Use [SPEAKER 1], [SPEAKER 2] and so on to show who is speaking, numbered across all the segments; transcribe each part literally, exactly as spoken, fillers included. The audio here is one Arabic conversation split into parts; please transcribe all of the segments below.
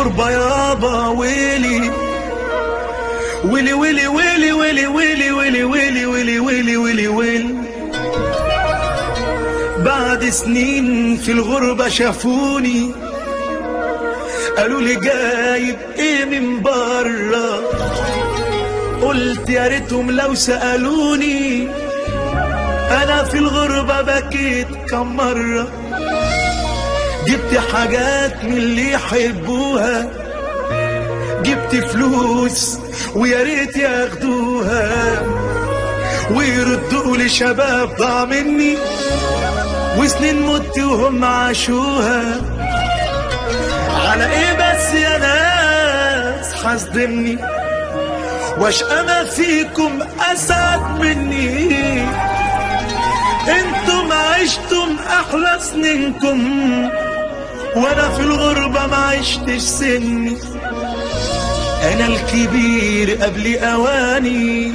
[SPEAKER 1] الغربة يابا ويلي ويلي ويلي ويلي ويلي ويلي ويلي ويلي ويلي ويلي ويلي ويلي. بعد سنين في الغربة شافوني قالوا لي جايب ايه من برا، قلت يا ريتهم لو سألوني. انا في الغربة بكيت كم مرة، جبت حاجات من اللي يحبوها، جبت فلوس ويا ريت ياخدوها ويردوا لي شباب ضاع مني وسنين مت وهم عاشوها. على ايه بس يا ناس حاسدني واشقى ما فيكم اسعد مني؟ انتم عشتم احلى سنينكم وانا في الغربة ما عشتش سني. انا الكبير قبل اواني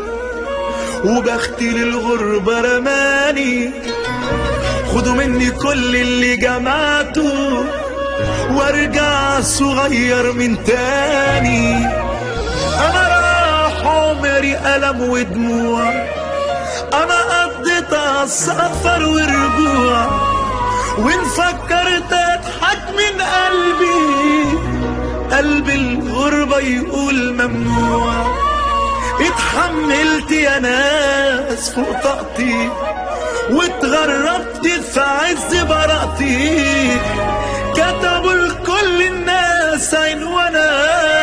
[SPEAKER 1] وبختي للغربة رماني. خدوا مني كل اللي جمعته وارجع صغير من تاني. انا راح عمري ألم ودموع، انا قضيت السفر ورجوع، وان فكرت اضحك من قلبي قلبي الغربة يقول ممنوع. اتحملت يا ناس فوق طاقتي واتغربت في عز براءتي، كتبوا لكل الناس عنوانا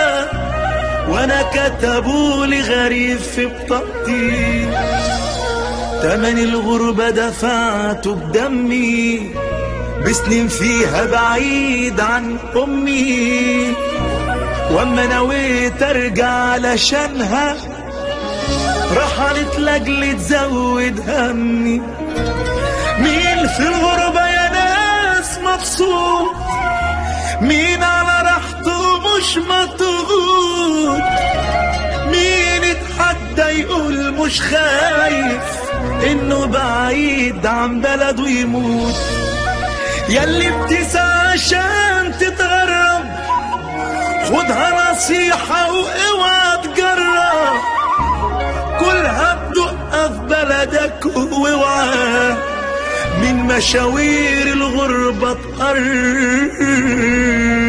[SPEAKER 1] وانا كتبوا لي غريب في بطاقتي. تمن الغربة دفعته بدمي بسنين فيها بعيد عن امي، واما نويت ارجع علشانها رحلت لاجل تزود همي. مين في الغربة يا ناس مبسوط؟ مين على راحته مش مضغوط؟ مين اتحدى يقول مش خايف انه بعيد عن بلده يموت؟ ياللي بتسعى عشان تتغرب خدها نصيحة واوعى تجرب، كلها بدقة في بلدك واوعى من مشاوير الغربة تقرب.